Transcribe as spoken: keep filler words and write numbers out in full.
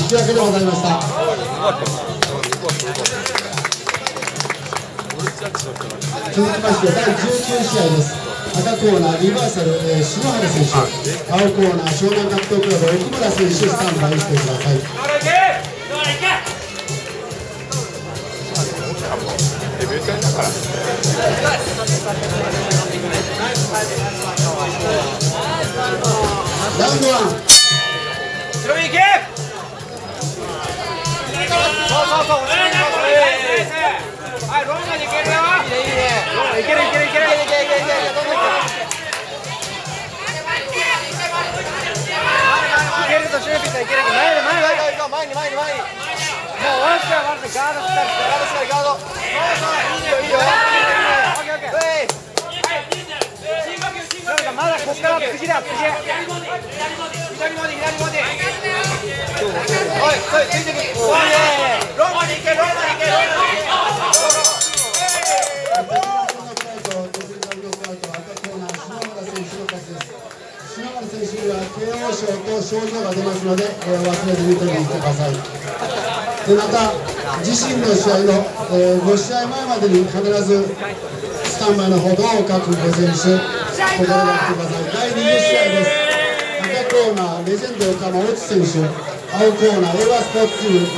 引き分けでございました。続きましてだいじゅうきゅう試合です。赤コーナーリバーサル、えー、篠原選手、青コーナー湘南格闘クラブ奥村選手スタンバイしてください。ラウンドワン。 後ろに行け。そうそうそう、後ろに行こう。はい、ロングに行けるよ。いいね、いいね。いけるいけるいけるいけるいけるいけるいける。どんどんいけるとシューピットいける。前で前で前に前に前に。もうワンスターワンスターガードしたりガードしたりガード。そうそう、いいよいいよ。オッケーオッケー。まだこっから次だ次。左まで左まで。おい、それついてくる。おい、ローまで行けローまで行けローまで行け。 篠原選手には ケーオー 賞と賞状が出ますので、えー、忘れずに取りに行ってください。でまた自身の試合の、えー、ご試合前までに必ずスタンバイのほどを各ご選手心がけてください。だいにじゅう試合です。赤コーナーレジェンド岡間越智選手、青コーナーエヴァスポーツチーム